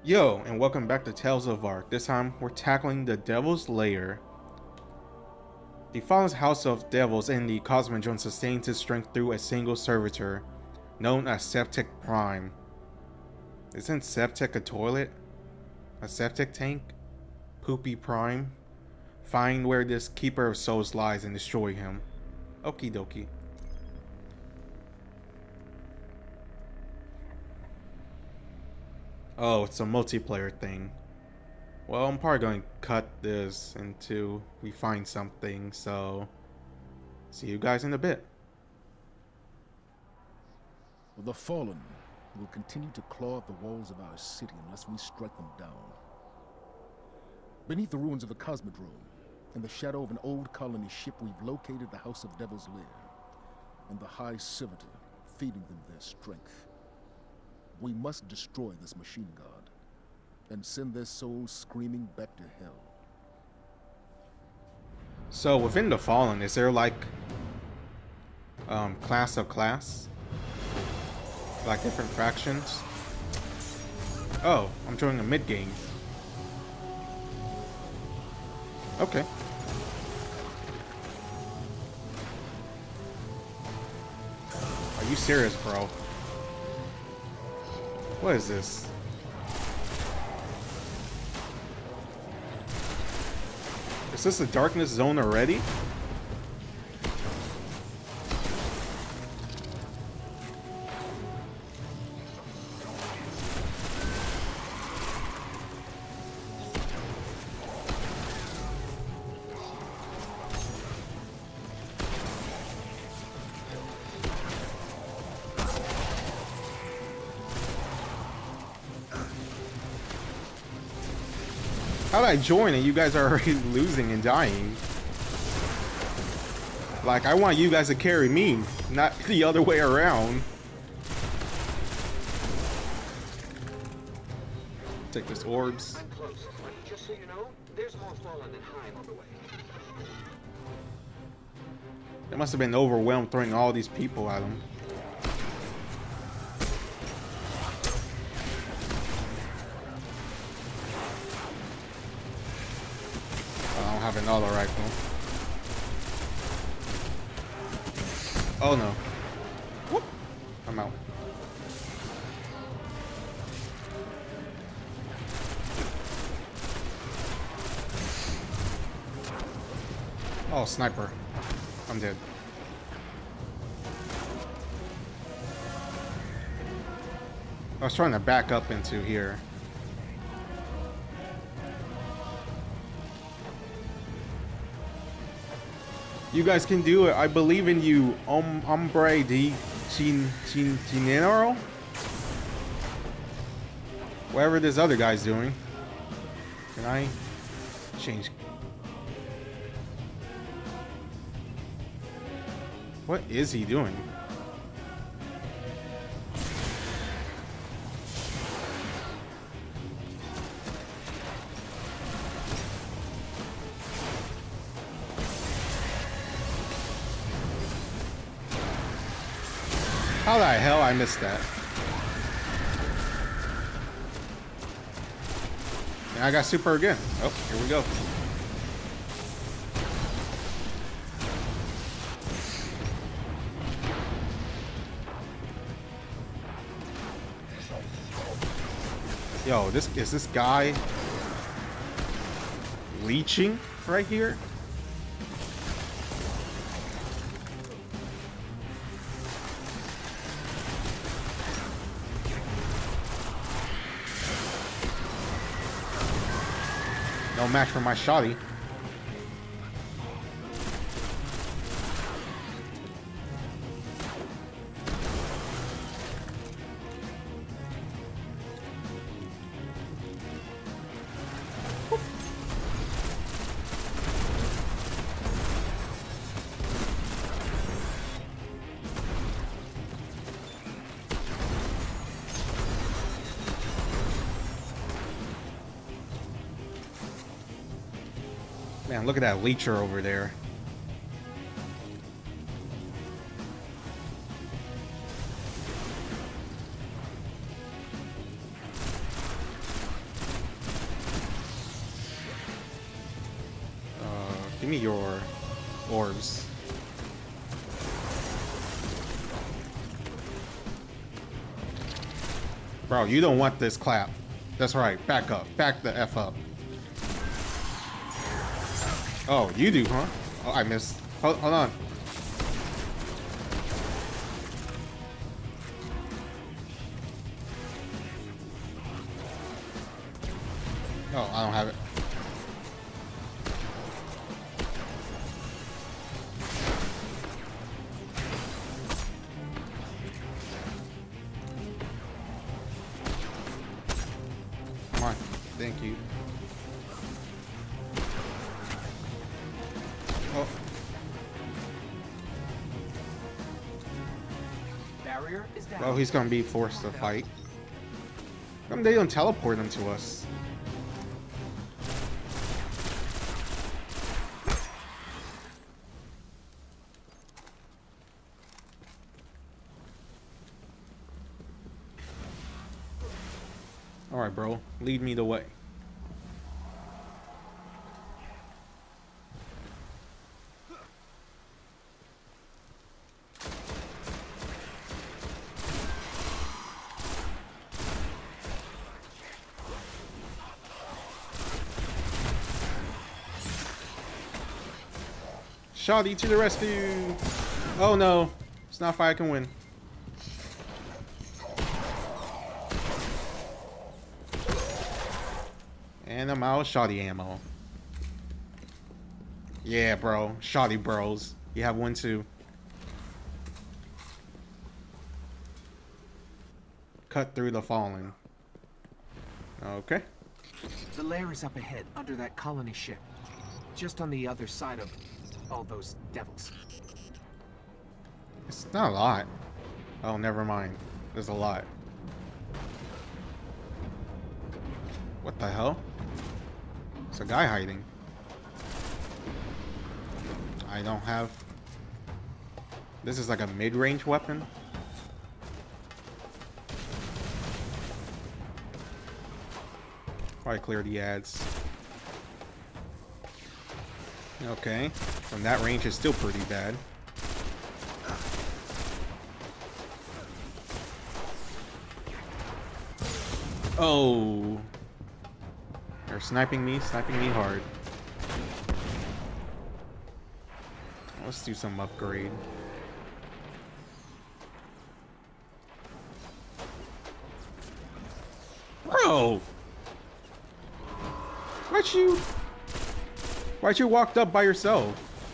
Yo, and welcome back to Talesofark. This time, we're tackling the Devil's Lair. The Fallen House of Devils in the Cosmodrome sustains its strength through a single servitor, known as Septic Prime. Isn't Septic a toilet? A septic tank? Poopy Prime? Find where this Keeper of Souls lies and destroy him. Okie dokie. Oh, it's a multiplayer thing. Well, I'm probably going to cut this until we find something, so see you guys in a bit. The Fallen will continue to claw at the walls of our city unless we strike them down. Beneath the ruins of the Cosmodrome, in the shadow of an old colony ship, we've located the House of Devil's Lair, and the High Servitor feeding them their strength. We must destroy this machine god, and send their souls screaming back to hell. So within the Fallen, is there like class of class? Like different factions? Oh, I'm joining a mid-game. Okay. Are you serious, bro? What is this? Is this a darkness zone already? How did I join and you guys are already losing and dying? Like, I want you guys to carry me, not the other way around. Take this orbs. I'm close. Just so you know, there's more Fallen than Hive on the way. They must have been overwhelmed throwing all these people at them. Have another rifle. Oh no. Whoop. I'm out. Oh, sniper. I'm dead. I was trying to back up into here. You guys can do it. I believe in you. Hombre de Chinero? Whatever this other guy's doing. Can I change? What is he doing? How the hell I missed that? And I got super again. Oh, here we go. Yo, is this guy leeching right here? No match for my shotty. Man, look at that leecher over there. Give me your orbs. Bro, you don't want this clap. That's right. Back up. Back the F up. Oh, you do, huh? Oh, I missed. Hold on. Oh, I don't have it. Come on. Thank you. Oh. Barrier is down. Oh, he's gonna be forced to fight. How come they don't teleport him to us? Alright, bro. Lead me the way. Shoddy to the rescue! Oh no, it's not fight I can win. And I'm out of shoddy ammo. Yeah, bro. Shoddy bros. You have one too. Cut through the fallen. Okay. The lair is up ahead, under that colony ship. Just on the other side of all those devils. It's not a lot. Oh, never mind. There's a lot. What the hell? It's a guy hiding. I don't have... This is like a mid-range weapon? Probably clear the ads. Okay. From that range, it's still pretty bad. Oh. They're sniping me hard. Let's do some upgrade. Bro! Why'd you walked up by yourself?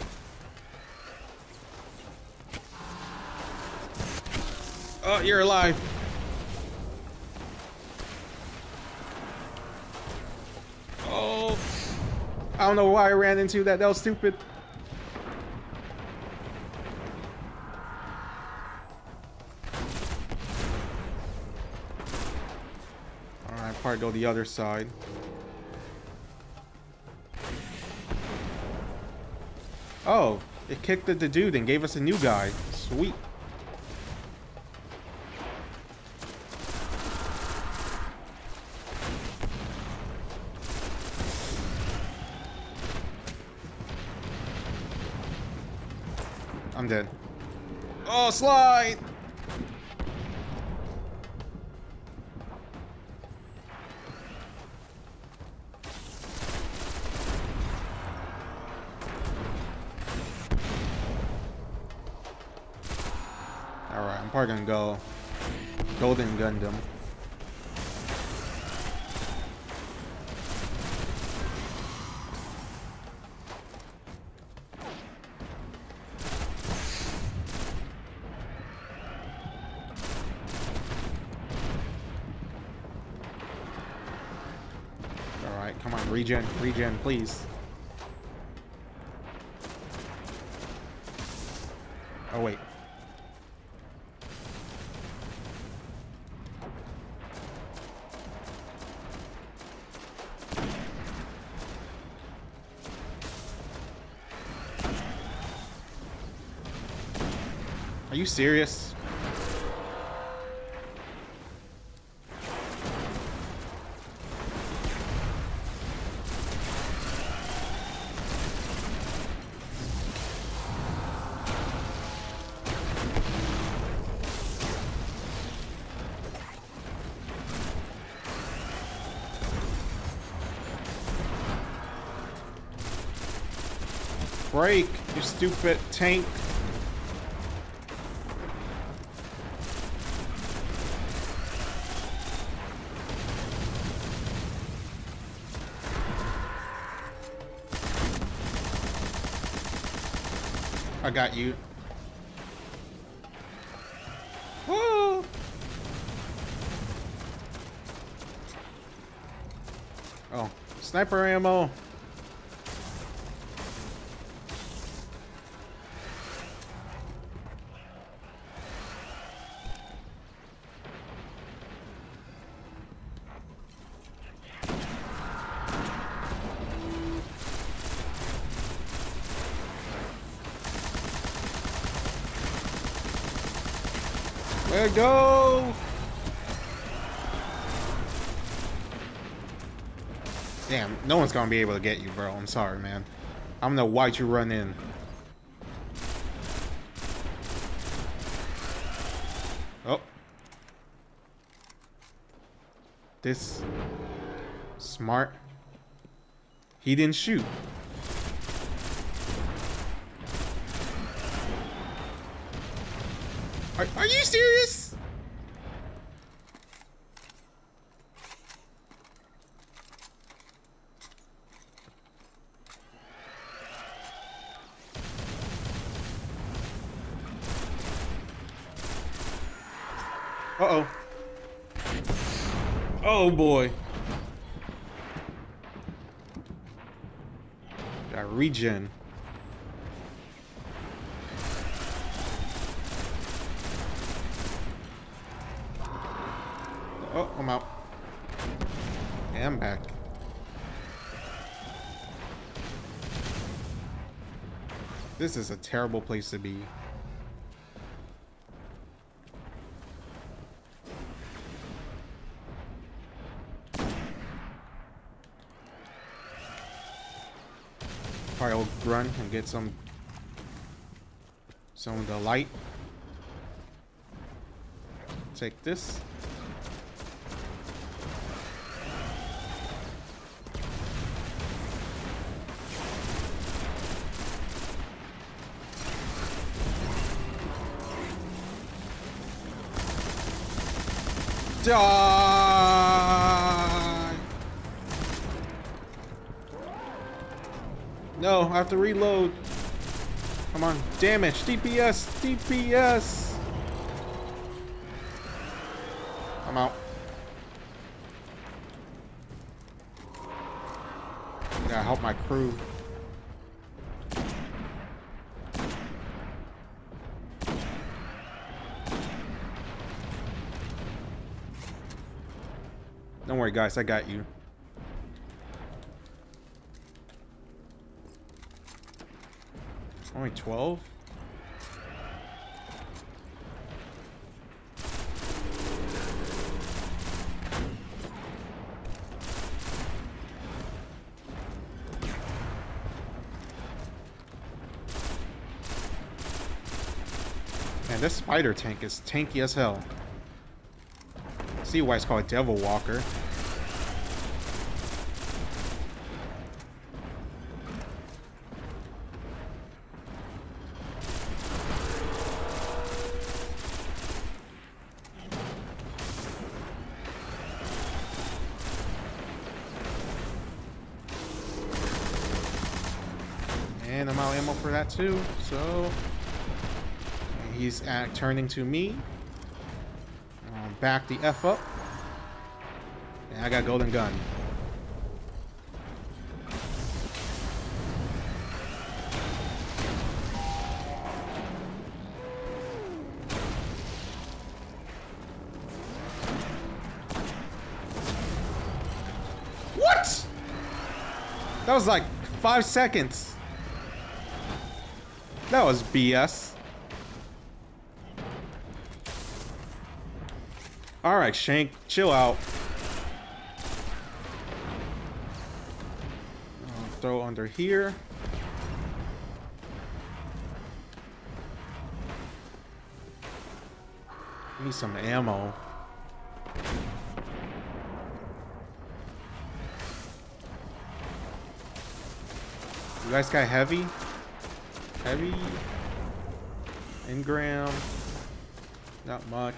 Oh, you're alive. Oh. I don't know why I ran into that. That was stupid. Alright, probably go the other side. Oh, it kicked the dude and gave us a new guy. Sweet. I'm dead. Oh, slide! Alright, I'm probably gonna go Golden Gundam. Alright, come on, regen, please. Oh, wait. Are you serious? Break, you stupid tank. I got you. Woo! Oh, sniper ammo. There we go. Damn, no one's gonna be able to get you, bro. I'm sorry, man. I'm gonna watch you run in. Oh. This smart. He didn't shoot. Are you serious? Uh-oh. Oh boy. Got regen. Oh, I'm out. Yeah, I'm back. This is a terrible place to be. Probably will run and get some of the light. Take this. Die! No, I have to reload. Come on, damage, DPS, DPS. I'm out. Gotta help my crew. Don't worry, guys, I got you. Only 12? Man, this spider tank is tanky as hell. See why it's called Devil Walker. And I'm out of ammo for that too, so he's turning to me. Back the F up. And I got golden gun. What? That was like 5 seconds. That was BS. Alright, Shank, chill out. Throw under here. Need some ammo. You guys got heavy? heavy. Engram. Not much.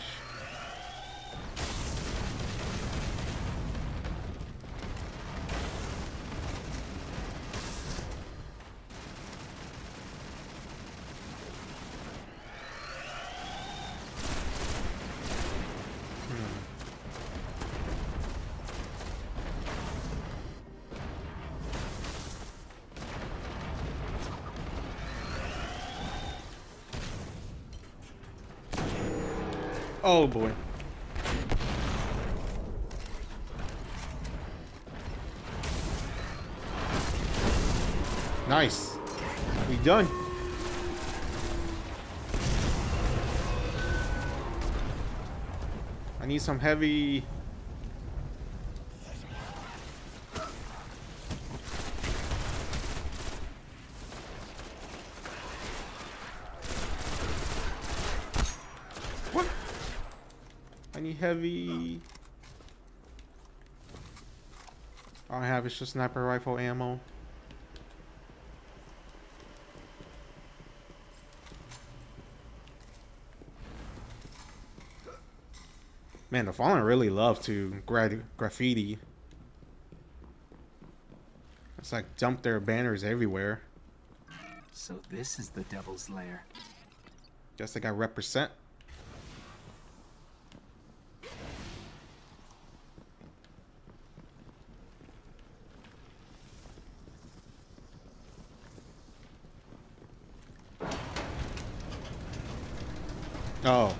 Oh boy. Nice. We done. I need some heavy. What? I need heavy. All I have is just sniper rifle ammo. Man, the Fallen really love to graffiti. It's like dump their banners everywhere. So this is the Devil's Lair. Guess they got represent. Oh.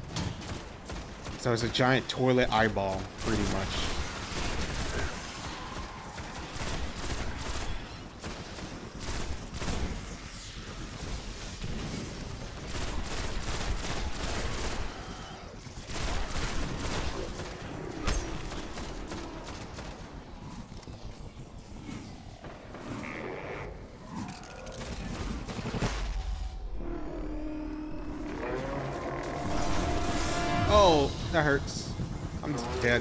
So it's a giant toilet eyeball, pretty much. Oh, that hurts. I'm dead.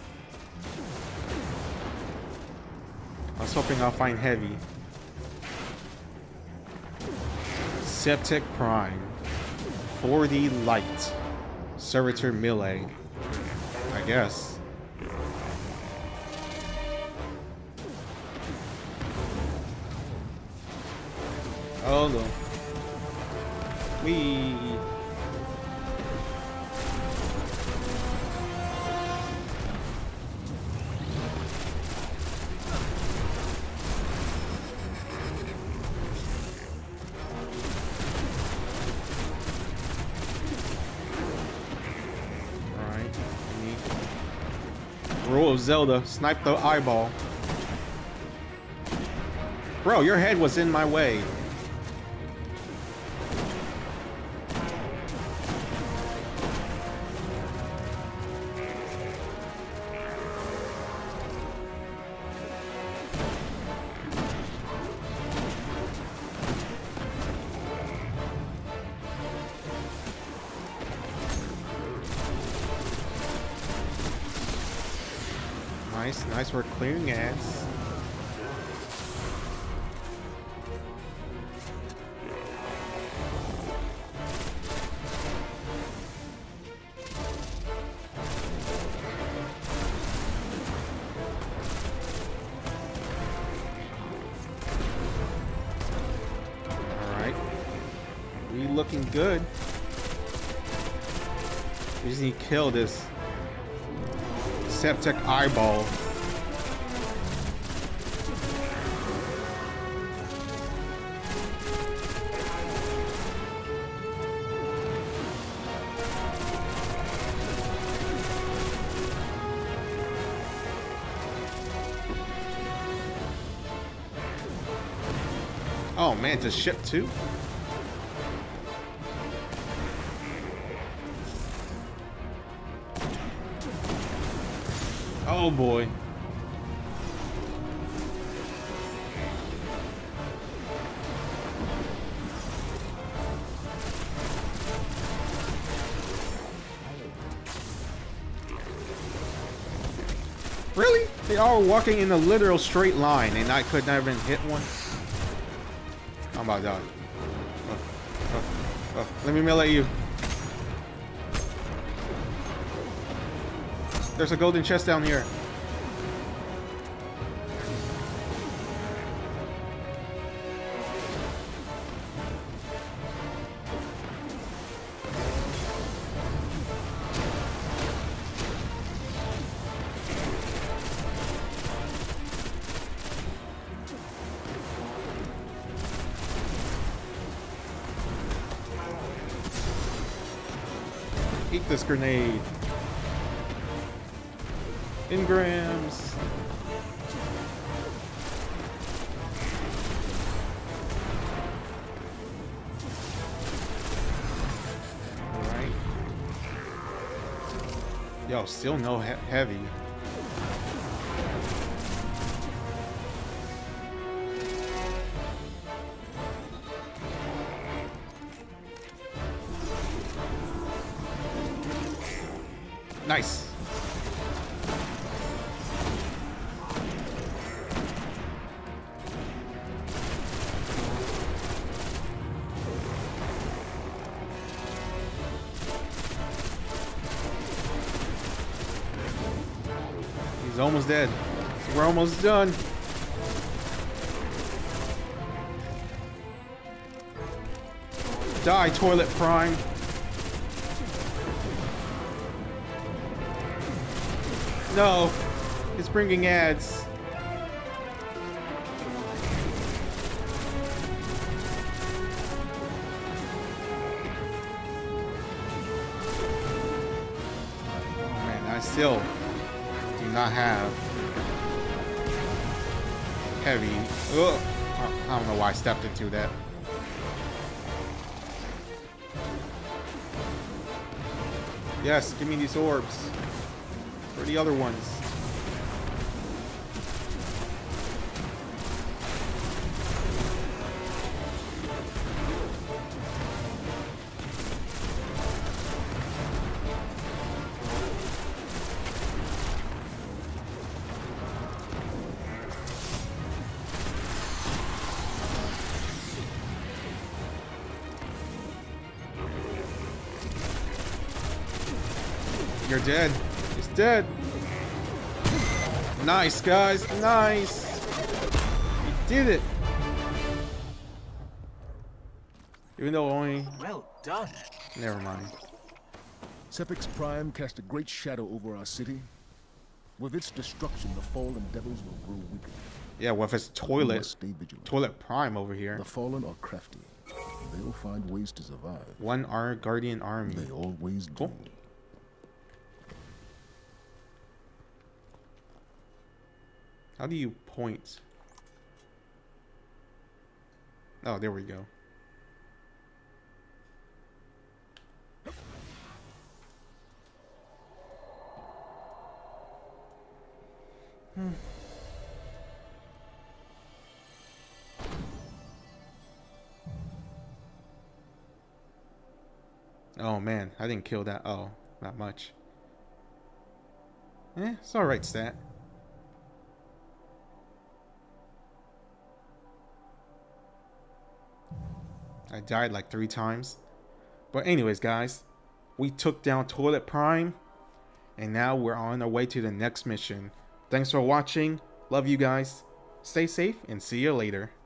I was hoping I'll find heavy. Septic Prime. 4D Light. Servitor Melee. I guess. Oh no. Wee. Rule of Zelda, snipe the eyeball. Bro, your head was in my way. Nice, we're clearing ads. Alright. We looking good. We just need to kill this septic eyeball. Oh man, just ship too? Oh boy. Really? They all were walking in a literal straight line and I could not even hit one? I'm about to die. Oh, let me melee you. There's a golden chest down here. Eat this grenade. Engrams. Alright. Yo, still no heavy. Nice. He's almost dead. We're almost done. Die, Toilet Prime. No, it's bringing ads. Oh man, I still do not have heavy. Ugh. I don't know why I stepped into that. Yes, give me these orbs. Where are the other ones? You're dead. He's dead. Nice, guys. Nice. You did it. Even though only... Well done. Never mind. Sepiks Prime cast a great shadow over our city. With its destruction, the fallen devils will grow weaker. Yeah, with his We must stay vigilant. toilet prime over here. The fallen are crafty. They'll find ways to survive. One guardian army. They always Cool. do. How do you point? Oh, there we go. Oh man, I didn't kill that. Oh, not much. It's alright stat. I died like 3 times. But anyways, guys, we took down Toilet Prime. And now we're on our way to the next mission. Thanks for watching. Love you guys. Stay safe and see you later.